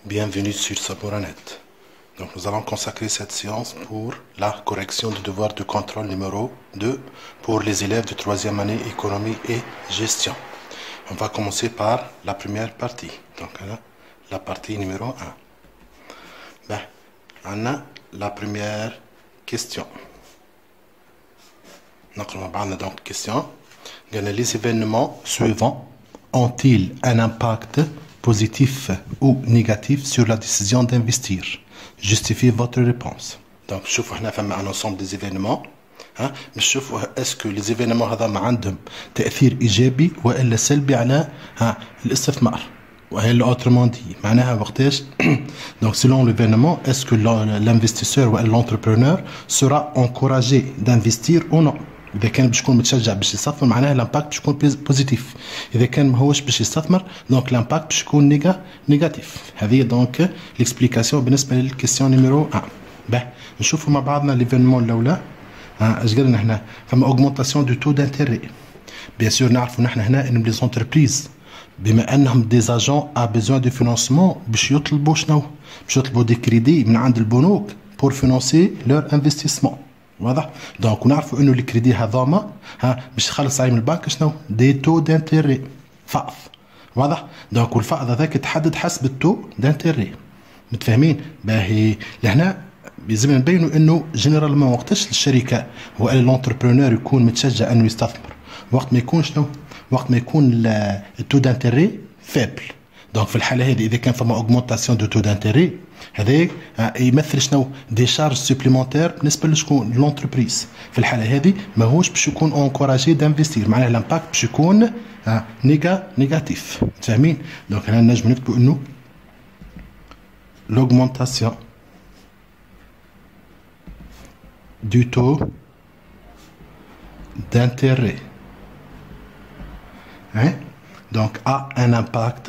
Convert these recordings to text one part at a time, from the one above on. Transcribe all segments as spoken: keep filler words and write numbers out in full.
Bienvenue sur Sabouranet. Donc nous allons consacrer cette séance pour la correction du devoir de contrôle numéro deux pour les élèves de troisième année économie et gestion. On va commencer par la première partie. Donc là, la partie numéro un. Ben, on a la première question. Donc on a donc question. Les événements suivants ont-ils un impact positif ou négatif sur la décision d'investir? Justifiez votre réponse. Donc, je vois un ensemble des événements. Hein? Je vois est-ce que les événements هذا ما عندهم تأثير إيجابي وإلا سلبي على ها الاستثمار. وإلا autrement dit معناها وقتاش donc selon l'événement est-ce que l'investisseur ou l'entrepreneur sera encouragé d'investir ou non. إذا كان باش يكون متشجع باش يستثمر معناها الامباكت باش يكون بوزيتيف. إذا كان ما هوش باش يستثمر دونك الامباكت باش يكون نيجا نيجاتيف. هذه دونك ليكسبليكاسيون بالنسبة للكيستيون نيميرو واحد. باه نشوفوا مع بعضنا ليفينمون الأولى. اش قلنا هنا فما اوغمونطاسيون دو تو دانتيري. بيان سور نعرفوا نحن هنا ان لي زونتربريز بما انهم دي زاجون ا بيزوان دو فينانسمون باش يطلبوا شنو؟ باش يطلبوا دي كريدي من عند البنوك بور فينانسي لور انفستيسمون. واضح؟ دونك نعرفوا انه الكريدي هذوما ها باش تخلص عليهم البنك شنو؟ دي تو دانتيري فائض. واضح؟ دونك والفائض هذاك يتحدد حسب التو دانتيري. متفاهمين؟ باهي لهنا لازم نبينوا انه جينيرالمون وقتاش الشركه هو الانتربرونور يكون متشجع انه يستثمر وقت ما يكون شنو؟ وقت ما يكون التو دانتيري فابل. دونك في الحاله هذه اذا كان فما اوغمونطاسيون دو تو دانتيري هذاك يمثل شنو؟ دي شارج سوبليمونتير بالنسبه لشكون؟ لونتربريز. في الحاله هذه ماهوش باش يكون انكوراجي دانفستير معناها الامباكت باش يكون نيجا نيجاتيف. فاهمين؟ دونك هنا نجم نكتبوا انه l'augmentation du taux d'intérêt hein? Donc a un impact,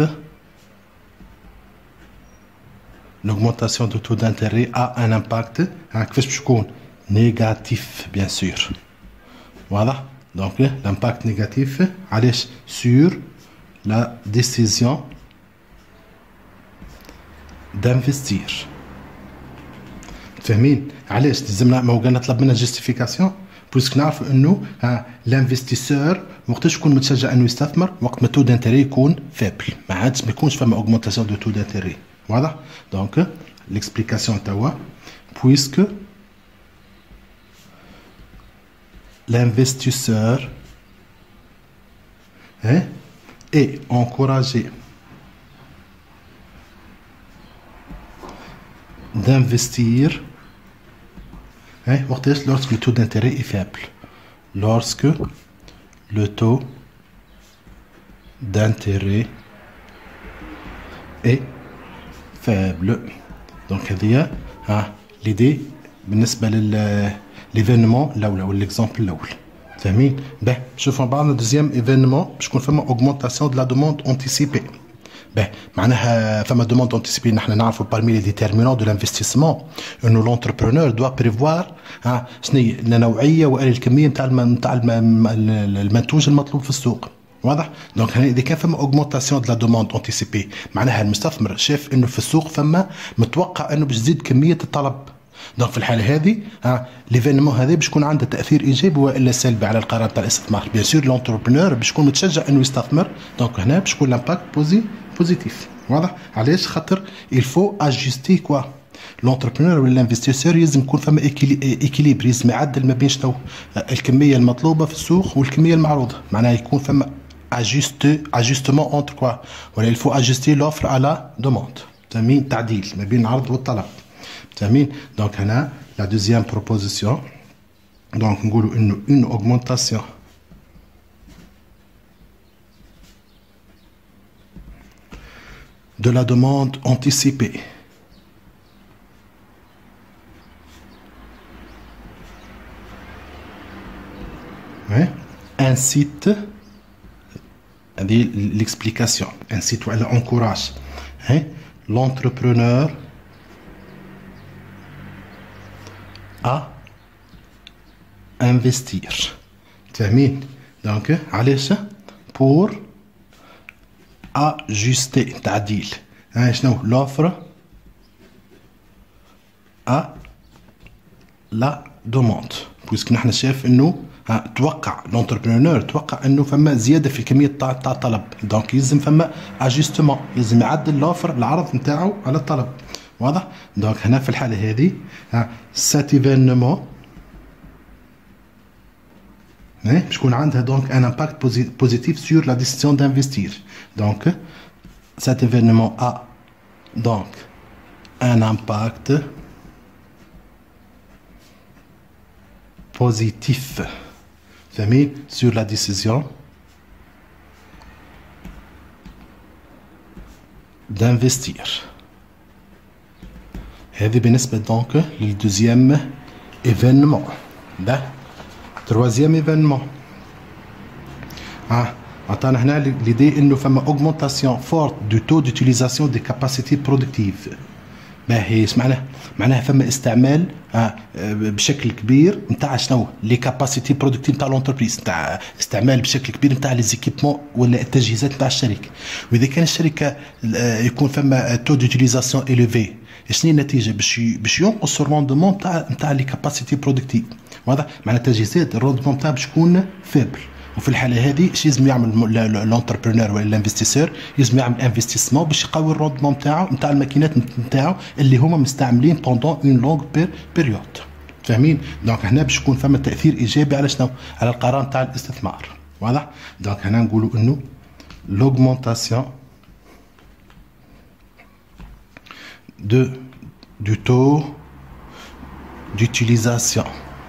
l'augmentation du taux d'intérêt a un impact hein? négatif bien sûr. Voilà, donc l'impact négatif allez sur la décision d'investir. فاهمين؟ علاش لازمنا ما هو قالنا طلب منا جيستيفيكاسيون بويسك نعرفوا انه الانفستيسور وقتاش يكون متشجع انه يستثمر وقت ما تو دانتيري يكون فابل ما عادش ما يكونش فما اوغمونطاسيون دو تو دانتيري. واضح؟ دونك ليكسبليكاسيون توا بويسك l'investisseur est encouragé d'investir hein, lorsque le taux d'intérêt est faible. Lorsque le taux d'intérêt est faible. Donc, l'idée, بالنسبة l'événement الأول أو l'exemple الأول. فاهمين؟ باه شوفوا بعضنا deuxième événement باش يكون فما augmentation de la demande anticipée. Ben, معناها فما demande anticipée نحن نعرفوا parmi les déterminants de l'investissement انه l'entrepreneur doit prévoir ها شنو هي النوعيه والكميه نتاع نتاع المنتوج المطلوب في السوق. واضح؟ دونك هنا اذا كان فما augmentation de la demande anticipée معناها المستثمر شاف انه في السوق فما متوقع انه باش تزيد كميه الطلب. دونك في الحاله هذه ها ليفينمون هذا باش يكون عنده تاثير ايجابي والا سلبي على القرار تاع الاستثمار. بيان سور لونتربرونور باش يكون متشجع انه يستثمر دونك هنا باش يكون لامباكت بوزي بوزيتيف. واضح؟ علاش؟ خاطر il faut ajuster quoi l'entrepreneur ولا l'investisseur لازم يكون فما ايكيليبر لازم يعدل ما بين شنو الكميه المطلوبه في السوق والكميه المعروضه معناها يكون فما ajuster ajustement entre quoi ولا il faut ajuster l'offre à la demande. فاهمين؟ تعديل ما بين العرض والطلب. فاهمين؟ دونك هنا la deuxième proposition donc نقولوا انه une augmentation de la demande anticipée ouais. incite l'explication incite ou elle encourage hein? l'entrepreneur à investir. فاهمين؟ donc علاش؟ pour ajuster تعديل. hein, شنو l'offre à la demande. بويسك نحن شايف انه توقع لونتربرونور توقع انه فما زياده في الكميه تاع تاع الطلب، دونك يلزم فما اجستمون، يلزم يعدل لوفر العرض نتاعو على الطلب. واضح؟ دونك هنا في الحاله هذه سات ايفينمون باش يكون عندها دونك ان امباكت بوزيتيف سور لا ديسيزيون دانفستير. دونك سات ايفينمون ا دونك ان امباكت positif فهمين sur la décision d'investir. هذه بالنسبة دونك للدوزيام événement. ده troisième événement. اه عطانا هنا l'idée انه فما augmentation forte du taux d'utilisation des capacités productives. ما هي ايش معناها؟ معناها فما استعمال آه بشكل كبير نتاع شنو؟ لي كاباسيتي برودكتيف نتاع لونتربريز، نتاع استعمال بشكل كبير نتاع لي زيكيبمون ولا التجهيزات نتاع الشركه. واذا كان الشركه آه يكون فما تو دوتيليزاسيون اليفي، شنو النتيجه؟ باش باش ينقص الروندمون نتاع نتاع لي كاباسيتي برودكتيف. واضح؟ معناها التجهيزات الروندمون نتاعها باش يكون فيبل. وفي الحاله هذه اش لازم يعمل لونتربرونور ولا الانفستيسور؟ لازم يعمل انفستيسمون باش يقوي الروندمون نتاعو نتاع الماكينات نتاعو اللي هما مستعملين بوندون اون لونغ بيريود. فاهمين؟ دونك هنا باش يكون فما تاثير ايجابي على شنو؟ على القرار نتاع الاستثمار. واضح؟ دونك هنا نقولوا انه l'augmentation de du taux d'utilisation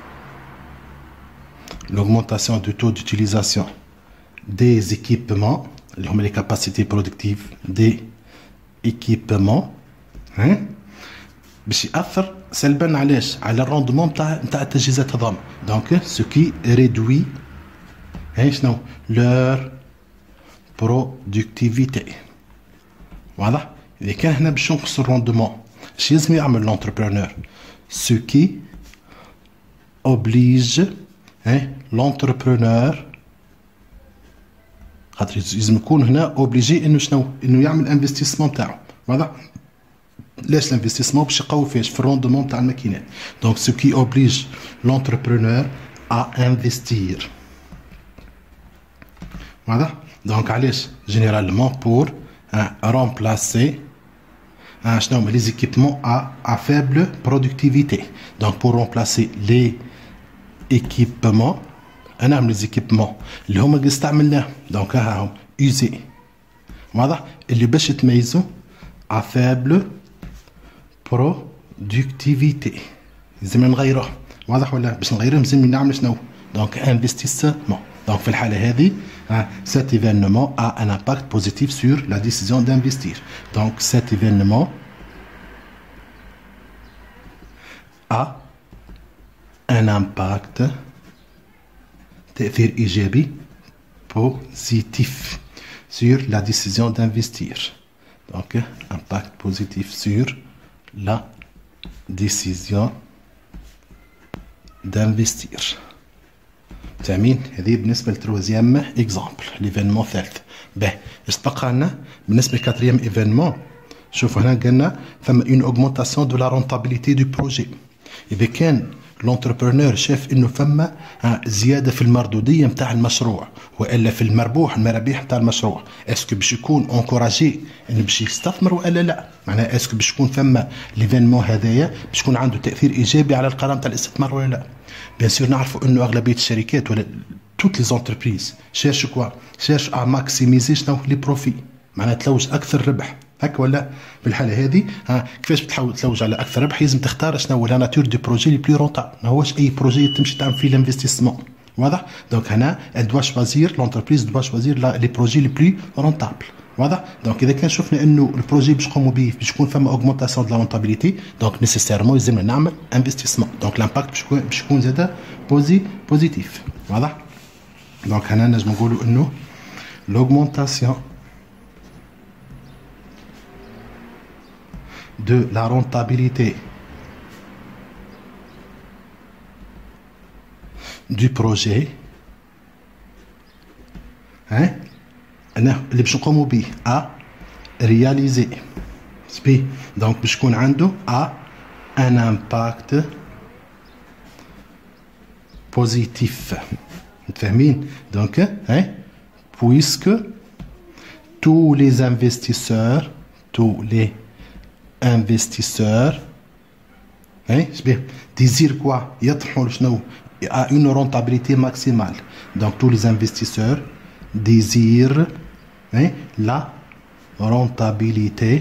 l'augmentation du taux d'utilisation des équipements, les capacités productives des équipements, hein, باش يأثر سلبا علاش؟ على الروندمون نتاع نتاع التجهيزات هذوما. دونك سو كي ريدوي هاي شنو؟ لور برودكتيفيتي. واضح؟ إذا كان هنا باش ينقص الروندمون اش لازم يعمل لونتربرونور؟ سو كي اوبليج لونتربرونور، خاطر لازم يكون هنا اوبليجي انه شنو؟ انه يعمل انفستيسمون تاعو. واضح؟ ليش الانفستيسمون؟ باش يقوي فيش؟ في الروندمون تاع الماكينات. دونك سو كي اوبليج لونتربرونور ا انفستير. واضح؟ دونك علاش؟ جينيرالمون بور رومبلاسي شنو هما لي زيكيبمون ا ا فيبل برودكتيفيتي. دونك بور رومبلاسي لي équipements، انا نعمل زيكيبمون اللي هما اللي استعملناهم. دونك هاهم يوزي. واضح؟ اللي باش تميزوا ا فابل برودكتيفيتي لازم نغيروه. واضح ولا؟ باش نغيروهم لازم نعمل شنو؟ دونك انفستيسمون. دونك في الحاله هذه cet événement a un impact positif sur la décision d'investir. donc cet événement a un impact تأثير إيجابي positif sur la décision d'investir. Donc, impact positif sur la décision d'investir. تامين هذه بالنسبة للتروزيام اكزامبل ليفينمون ثالث. به استبقى لنا بالنسبة لكاتريام ايفينمون. شوفوا هنا قلنا ثم اون اوغمونتاسيون دو لا رونتابيليتي دو بروجي. إذا كان لونتربرونور شاف انه فما زياده في المردوديه نتاع المشروع والا في المربوح المرابيح نتاع المشروع، اسكو باش يكون انكوراجي انه باش يستثمر والا لا؟ معناها اسكو باش يكون فما ليفينمون هذايا باش يكون عنده تاثير ايجابي على القرار نتاع الاستثمار ولا لا؟ بيان سور نعرفوا انه اغلبيه الشركات ولا توت لي زونتربريز شيرش كوا؟ شيرش ا ماكسيميزي شنو؟ لي بروفي، معناها تلوج اكثر ربح. هكا ولا؟ في الحاله هذه ها كيفاش بتحاول تلوج على اكثر ربح؟ لازم تختار شنو لا ناتور دو بروجي لي بلو رونتابل، ماهوش اي بروجي تمشي تعمل فيه الانفستيسمون. واضح؟ دونك هنا ال دوا شوازير لونتربريز دوا شوازير لي بروجي لي بلو رونتابل. واضح؟ دونك اذا كان شفنا انه البروجي باش نقوموا به باش يكون فما اوغمونتاسيون دو لا رونتابيليتي، دونك نيسيسيرمون لازم نعمل انفستيسمون. دونك لامباكت باش يكون باش يكون زاده بوزي بوزيتيف. واضح؟ دونك هنا نجم نقولوا انه l'augmentation de la rentabilité du projet hein أنا اللي باش نقوموا به à réaliser سبي. دونك باش يكون عنده à un impact positif. Donc, hein, puisque tous les investisseurs, tous les investisseurs, hein, désirent quoi? À une rentabilité maximale. Donc, tous les investisseurs désirent, hein, la rentabilité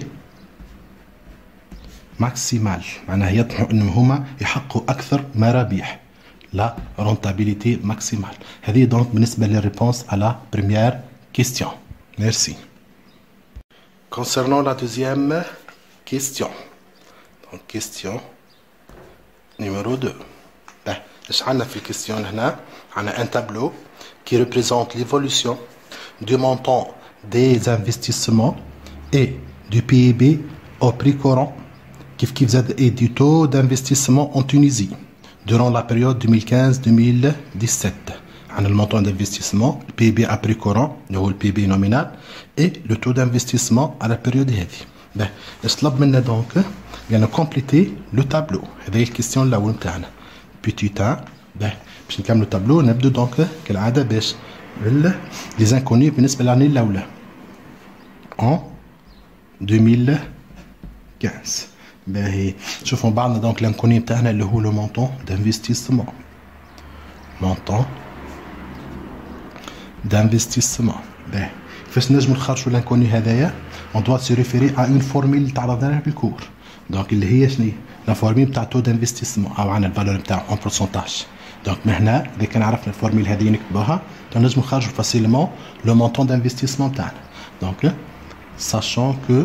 maximale. معناها يطمحوا انهم هما يحققوا اكثر مرابح. La rentabilité maximale. هذه donc بالنسبة للريبونس à la première question. Merci. Concernant la deuxième question. Donc question numéro deux. Ben, ايش عندنا في الكيستيون هنا؟ عندنا un tableau qui représente l'évolution du montant des investissements et du P I B au prix courant كيف كيف زاد et du taux d'investissement en Tunisie durant la période deux mille quinze deux mille dix-sept. On a le montant d'investissement, le P I B à prix courant, le P I B nominal, et le taux d'investissement à la période هذه. Ben, طلب منا donc de compléter le tableau. هذه الكيستيون الأول نتاعنا. Petit un, ben, باش نكملوا التابلو نبدو donc كالعادة باش les inconnus بالنسبة للعنة الأولى. En deux mille quinze. باهي شوفوا بعضنا دونك الانكوني بتاعنا اللي هو لو مونطون دانفستيسمون مونطون دانفستيسمون باهي كيفاش نجمو نخرجوا الانكوني هذايا اون دوا سي ريفيري ا اون فورميل اللي تعرضنا بالكور دونك اللي هي شنو لا فورميل بتاع تو دانفستيسمون او عندنا الفالور بتاعو اون بورسونتاج دونك من هنا اذا كان عرفنا الفورميل هذه نكتبوها نجمو نخرجوا فاسيلمون لو مونطون دانفستيسمون بتاعنا دونك sachant que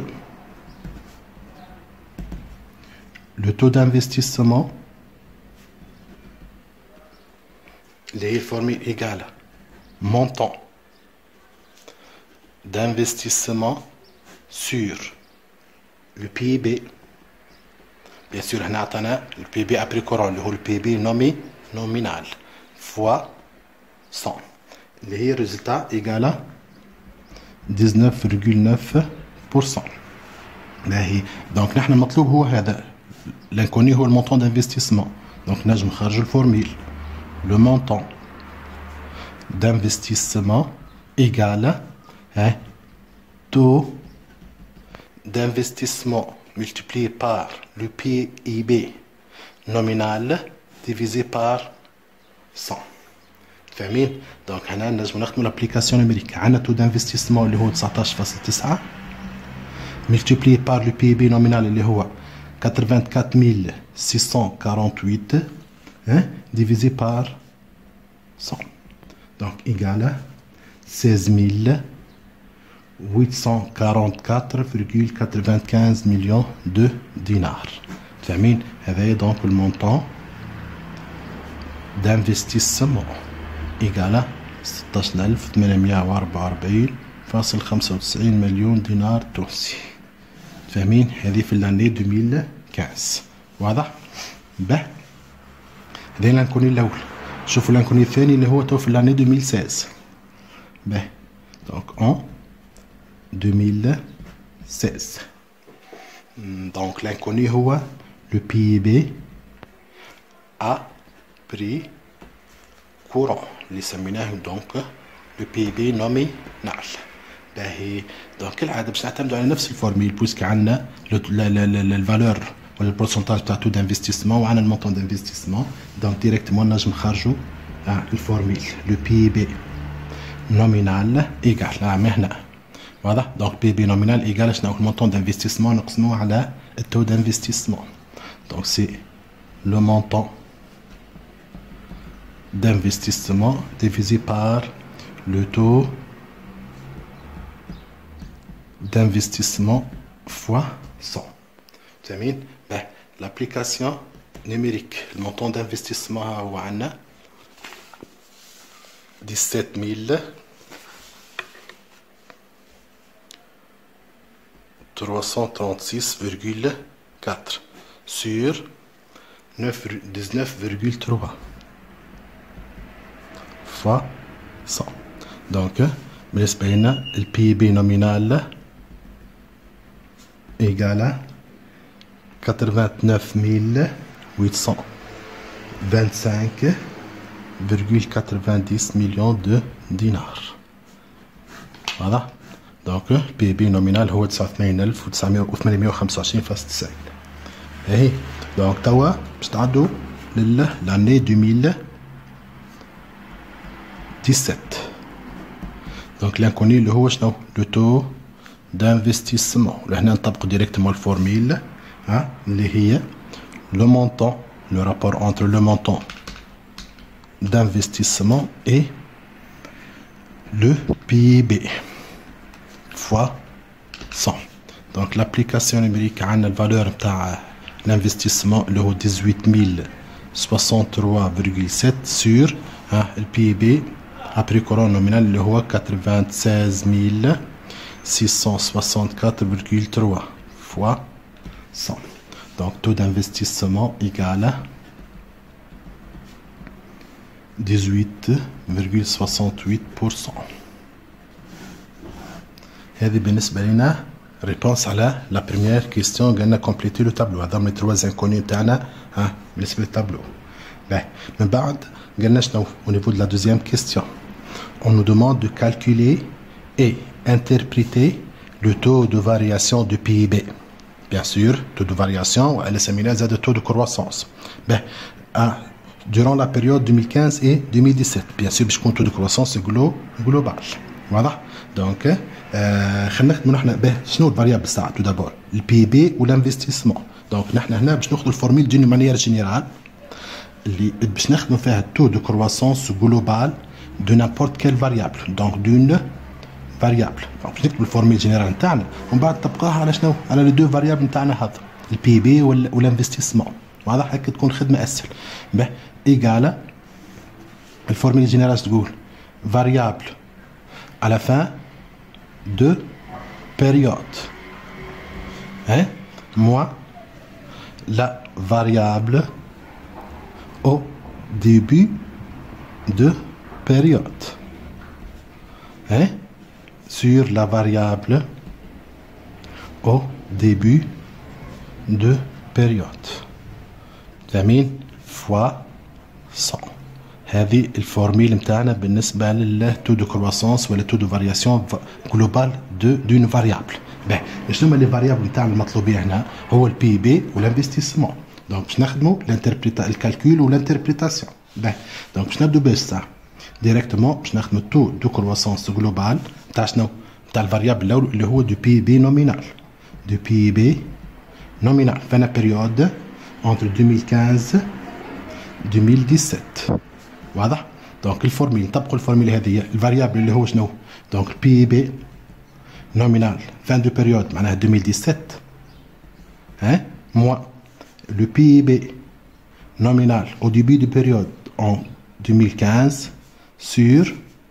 le taux d'investissement, les formules égales montant d'investissement sur le P I B. Bien sûr, on a le P I B à prix courant, le P I B nomi, nominal, fois cent. Les résultats égale à dix-neuf virgule neuf pour cent. Donc, nous المطلوب هو هذا. L'inconnu est le montant d'investissement. Donc, nous avons la formule. Le montant d'investissement égale hein, taux d'investissement multiplié par le P I B nominal divisé par cent. فاهمين؟ Donc, هنا نجم نخدموا l'application numérique. عندنا taux d'investissement اللي هو تسعطاش فاصلة تسعة multiplié par le P I B nominal اللي هو quatre-vingt-quatre mille six cent quarante-huit hein, divisé par cent. Donc, égal à seize mille huit cent quarante-quatre virgule quatre-vingt-quinze millions de dinars. فاهمين؟ هذا donc le montant d'investissement égal à ستة عشر ألف وثمانمائة وأربعة وأربعين فاصل خمسة وتسعين مليون دينار تونسي. فاهمين؟ هذه في الاني deux mille quinze. واضح؟ به هذا الانكوني الاول. شوفوا الانكوني الثاني اللي هو تو في الاني deux mille seize. به دونك اون deux mille seize. دونك الانكوني هو لو بي بي ا بري كورون اللي سميناه دونك لو بي بي نومينال. باهي دونك كالعاده باش نعتمدوا على نفس الفورميل بويسك عندنا الفالور ولا البورسونتاج تاع تو دانفستيسمون وعندنا المونطون دانفستيسمون دونك ديريكتومون نجم نخرجوا الفورميل لو بي بي نومينال ايكال نعم هنا واضح دونك بي بي نومينال ايكال شنو المونطون دانفستيسمون نقسموه على التو دانفستيسمون دونك سي لو مونطون d'investissement divisé par le taux d'investissement fois cent. Ben, l'application numérique, le montant d'investissement à dix-sept mille trois cent trente-six virgule quatre sur dix-neuf virgule trois fois cent. Donc, بالنسبة لنا ال P I B nominal égal à quatre-vingt-neuf mille huit cent vingt-cinq virgule quatre-vingt-dix millions de dinars. Voilà. Donc le P I B nominal هو تسعة وثمانين ألف وثمانمائة وخمسة وعشرين فاصلة تسعين. اهي دونك توا باش نعدو للاني deux mille dix-sept. دونك l'inconnu اللي هو شنو؟ لو تو d'investissement. هنا نطبقوا ديريكتومون الفورميل ها اللي هي le montant, le rapport entre le montant d'investissement et le P I B fois cent. Donc l'application numérique a la valeur de l'investissement le dix-huit mille soixante-trois virgule sept sur hein, le P I B après couronne nominal le quatre-vingt-seize mille six cent soixante-quatre virgule trois fois cent. Donc taux d'investissement égal à dix-huit virgule soixante-huit pour cent. هذه بالنسبة لنا réponse على la première question. قلنا compléter le tableau. هذا من التروز inconnus تاعنا ها بالنسبة للتابلو. باهي من بعد قلنا شنو au niveau de la deuxième question. On nous demande de calculer et interpréter le taux de variation du P I B. Bien sûr, taux de variation, elle est de taux de croissance. Ben, hein, durant la période deux mille quinze et deux mille dix-sept, bien sûr, puisqu'on taux de croissance glo global. Voilà. Donc, خلينا ناخذ نحن به شنو الفاريابل ساعه tout d'abord le P I B ou l'investissement. Donc نحن هنا باش ناخذ الفورميل d'une manière générale اللي باش ناخذ فيها taux de croissance global de n'importe quelle variable. Donc d'une variable. Donc باش نكتب الفورميل جينيرال نتاعنا ومن بعد تبقاها على شنو؟ على لي دو فاريابل نتاعنا هذا le P I B ou l'investissement. واضح هكا تكون خدمه اسهل. به ايغالا الفورميل جينيرال تقول variable à la fin de période, hein, moins la variable au début de période, hein, sur la variable au début de période. تمام fois cent. هذه الفورميل نتاعنا بالنسبه للتو دو كرواسونس ولا تو دو فارياسيون جلوبال دو دون فاريابل. باهي شنو هما لي فاريابل نتاعنا المطلوبين هنا؟ هو البي بي والانفستيسمون. دونك باش نخدموا الانتربريتا الكالكول والانتربريتاسيون. باهي دونك باش نبداو باش ساعه ديريكتومون باش نخدموا التو دو كرواسونس جلوبال نتاع شنو؟ نتاع الفاريابل الاول اللي هو دو بي بي نومينال. دو بي بي نومينال فانا بيريود entre deux mille quinze deux mille dix-sept. واضح؟ دونك الفورميل نطبقوا الفورميل هذه الفاريابل اللي هو شنو؟ دونك البي اي بي نومينال فان دو بيريود معناها deux mille dix-sept hein moins le P I B nominal au début de période en deux mille quinze sur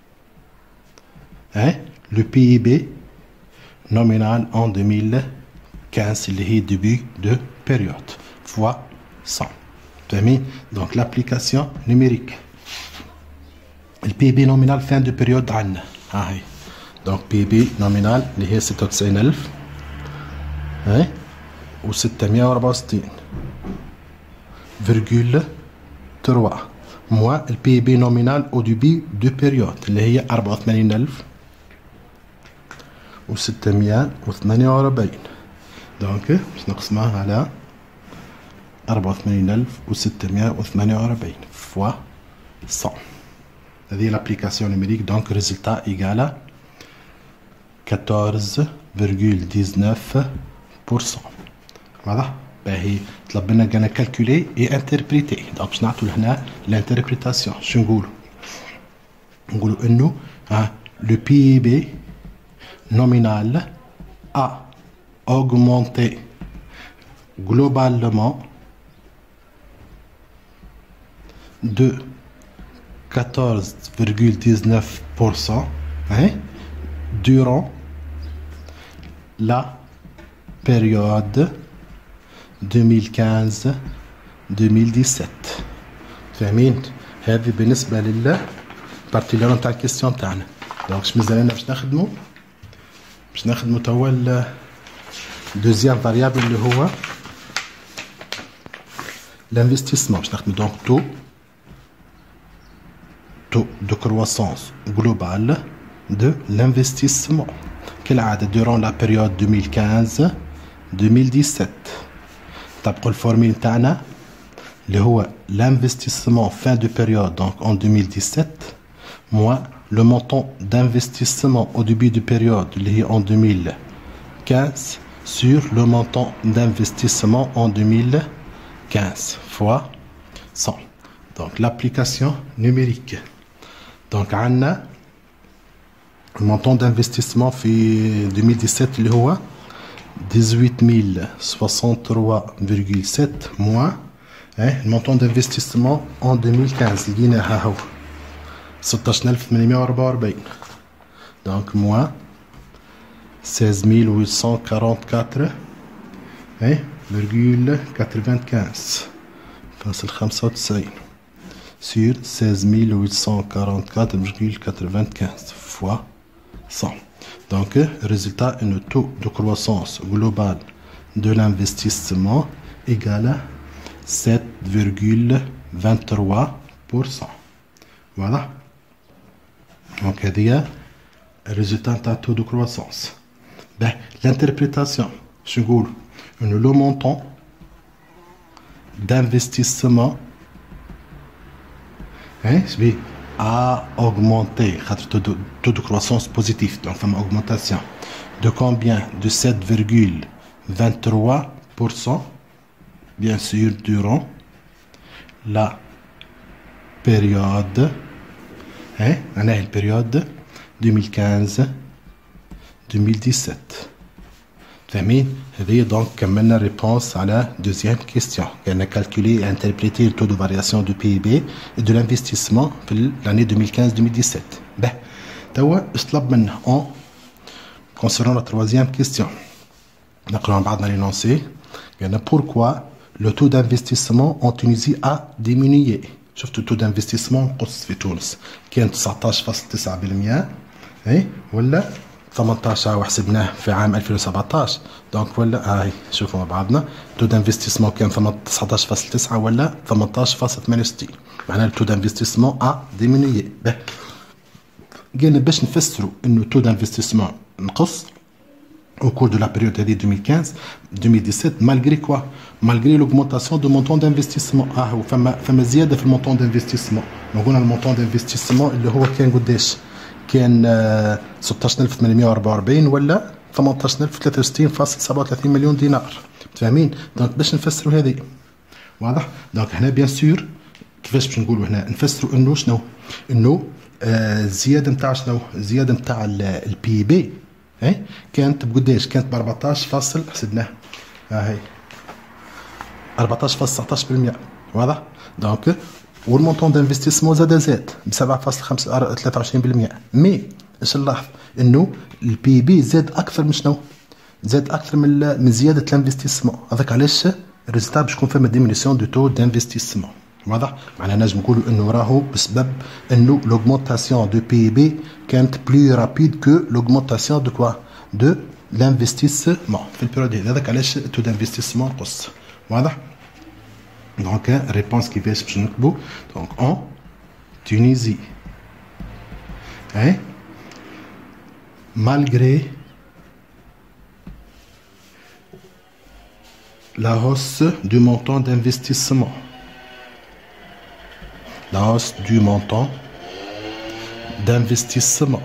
hein le P I B nominal en deux mille quinze اللي هي début de période fois cent. Donc l'application numérique. Le P I B nominal fin de période عندنا ها هي. Donc P I B nominal اللي هي ستة وتسعين ألف هاي و ستمائة وأربعة وستين virgule trois moins le P I B nominal au début de période اللي هي أربعة وثمانين ألف و ستمائة وثمانية وأربعين. دونك باش نقسمها على أربعة وثمانين ألف وستمائة وثمانية وأربعين fois cent. هذه l'application numérique. Donc résultat égal à quatorze virgule dix-neuf pour cent. واضح؟ باهي طلب لنا قالنا calculer et interpréter. donc باش نعطوا لهنا l'interprétation. شو نقولوا؟ نقولوا انه ها le P I B nominal a augmenté globalement de quatorze virgule dix-neuf pour cent hein, durant la période deux mille quinze deux mille dix-sept. فاهمين؟ هذه بالنسبة لل بارتيليون تاع الكيستيون تاعنا. دونك اش مازال لنا باش نخدمو؟ باش نخدمو توا ال دوزيام فاريابل اللي هو l'investissement. Donc taux taux de croissance globale de l'investissement qu'il a durant la période deux mille quinze deux mille dix-sept. طبقوا الفورميل تاعنا اللي هو l'investissement fin de période donc en deux mille dix-sept moins le montant d'investissement au début de période اللي هي en deux mille quinze sur le montant d'investissement en deux mille quinze fois cent. Donc l'application numérique. Donc on a le montant d'investissement في deux mille dix-sept اللي هو dix-huit mille soixante-trois virgule sept moins hein, le montant d'investissement en deux mille quinze لقيناها هو ستة عشر ألف وثمانمائة وأربعة وأربعين. Donc moins seize mille huit cent quarante-quatre hein, virgule quatre-vingt-quinze فاصل خمسة وتسعين sur seize mille huit cent quarante-quatre virgule quatre-vingt-quinze fois cent. Donc, résultat, un taux de croissance global de l'investissement égal à sept virgule vingt-trois pour cent. Voilà. Donc, il y a un résultat d'un taux de croissance. Ben, l'interprétation, je dis, le montant d'investissement hein, a augmenté, taux de croissance positif, donc une augmentation de combien? De sept virgule vingt-trois pour cent, bien sûr, durant la période, hein, la période deux mille quinze deux mille dix-sept. Donc, comme réponse à la deuxième question. On a calculé et interprété le taux de variation du P I B et de l'investissement pour l'année deux mille quinze deux mille dix-sept. Ben, en concernant la troisième question, on a l'énoncé. Pourquoi le taux d'investissement en Tunisie a diminué? شفت le taux d'investissement قص في تونس كان تسعطاش فاصلة تسعة بالمئة اي ولا ثمانطاش وحسبناه في عام ألفين وسبعطاش. دونك ولا هاي شوفوا مع بعضنا تو دانفستيسمون كان تسعطاش فاصلة تسعة ولا ثمانطاش فاصلة ثمانية وستين. معناها التو دانفستيسمون ا ديمينيي. قلنا باش نفسروا انه تو دانفستيسمون نقص au cours de la période deux mille quinze deux mille dix-sept malgré quoi? Malgré l'augmentation du montant d'investissement. Ah ou فما فما زياده في المونطون d'investissement. Donc قلنا المونطون d'investissement اللي هو كان قداش؟ كان ستة عشر ألف وثمانمائة وأربعة وأربعين ولا ثمانية عشر ألف وثلاثة وستين فاصلة سبعة وثلاثين مليون دينار. فاهمين؟ دونك باش نفسروا هذه واضح؟ دونك هنا بيان سور كيفاش باش نقولوا هنا نفسروا انه شنو؟ انه الزياده نتاع شنو؟ الزياده نتاع البي بي اي كانت بقداش؟ كانت ب أربعطاش فاصل حسبناها ها هي أربعطاش فاصل تسعطاش بالمئة واضح؟ دونك والمونطون دانفستيسمون زاد زاد ب سبعة فاصل ثلاثة وعشرين بالمئة. مي ايش نلاحظ؟ انه البي بي زاد اكثر من شنو؟ زاد اكثر من من زياده الانفستيسمون. هذاك علاش الريزلتا باش يكون فما ديمينيسيون دو تو دانفستيسمون واضح؟ معناها نجم نقولوا انه راهو بسبب انه لوغمونتاسيون دو بي بي كانت بلو رابيد كو لوغمونتاسيون دو كوا؟ دو لانفستيسمون في البيريود هذاك علاش تو دانفستيسمون قص واضح؟ Donc, réponse qui fait ce que donc en Tunisie, hein, malgré la hausse du montant d'investissement, la hausse du montant d'investissement,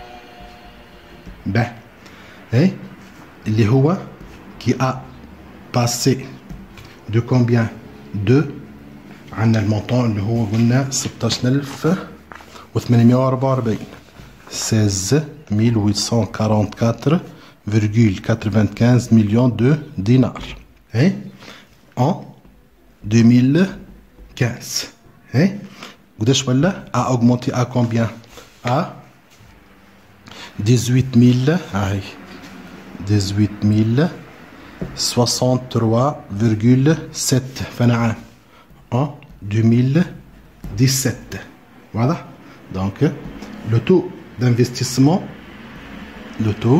ben, hein, اللي هو qui a passé de combien? de عندنا المونطون اللي هو قلنا ستة عشر ألف وثمانمائة وأربعة وأربعين seize mille huit cent quarante-quatre virgule quatre-vingt-quinze millions de dinars hein? En deux mille quinze hein? قداش ولا a augmenté à combien? à dix-huit mille هاي dix-huit mille soixante-trois virgule sept فنعم en deux mille dix-sept. Voilà. Donc le taux d'investissement le taux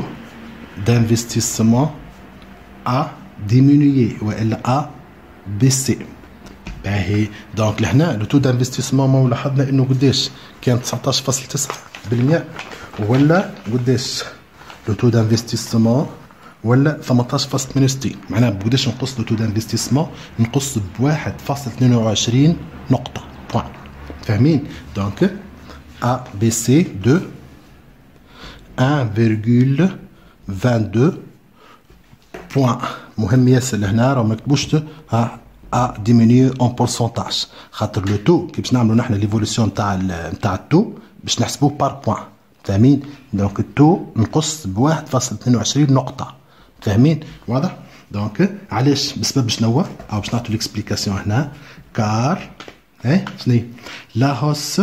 d'investissement a diminué ou elle a baissé باهي دونك لهنا لو تو دانفستيسمون ما لاحظنا انه قداش كان تسعطاش فاصلة تسعة بالمئة ولا قداش لو تو دانفستيسمون ولا ثمنطاش فاصلة ثمانية وستين. معناها بقداش نقص لو تو دانفستيسمون؟ نقص ب واحد فاصلة اثنين وعشرين نقطة بوان. فاهمين؟ دونك ا بي سي دو واحد فاصلة اثنين وعشرين بوان. مهم ياسر لهنا راه ما نكتبوش ها ا ديمينيو اون بورسونتاج، خاطر لو تو كي باش نعملوا نحن ليفوليسيون تاع تاع التو باش نحسبوه بار بوان. فاهمين؟ دونك التو نقص ب واحد فاصلة اثنين وعشرين نقطة. فاهمين؟ واضح؟ دونك علاش؟ بسبب شنو؟ او باش نعطوا ليكسبليكاسيون هنا. كار ايه شنو لا هوس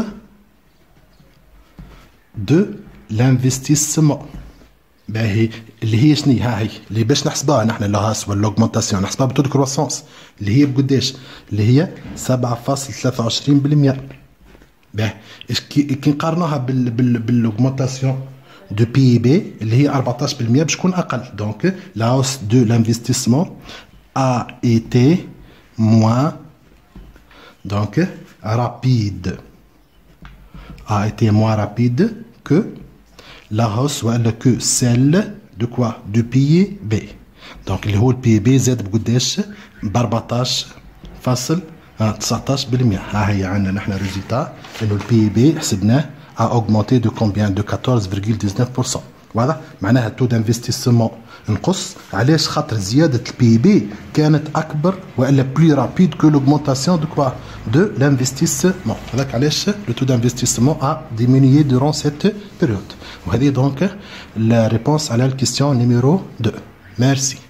دو لانفستيسمون. باهي اللي هي شنو؟ ها هي اللي باش نحسبوها نحن لا هوس ولا لوغمونتاسيون نحسبوها بتو دو كرواسونس اللي هي بقداش؟ اللي هي سبعة فاصلة ثلاثة وعشرين بالمئة. باهي كي نقارنوها بال بال بالاوغمونتاسيون de P I B اللي هي أربعطاش بالمئة باش تكون اقل. دونك la hausse de l'investissement a été moins donc rapide a été moins rapide que la hausse ولا que celle de quoi de P I B. donc اللي هو ال P I B زاد بقداش؟ ب أربعطاش فاصل تسعطاش بالمئة. ها هي عندنا نحن ريزولتا انه ال P I B حسبناه a augmenté de combien? De quatorze virgule dix-neuf pour cent. واضح؟ معناها التو دانفستيسمون نقص. علاش؟ خاطر زيادة البي بي كانت أكبر وإلا بلي رابيد كو لوغمونتاسيون دو كوا؟ دو لانفستيسمون. هذاك علاش لو تو دانفستيسمون ا ديمينيي دورون سيت بيريود. وهذه دونك لا ريبونس على الكيستيون نيميرو اثنين. ميرسي.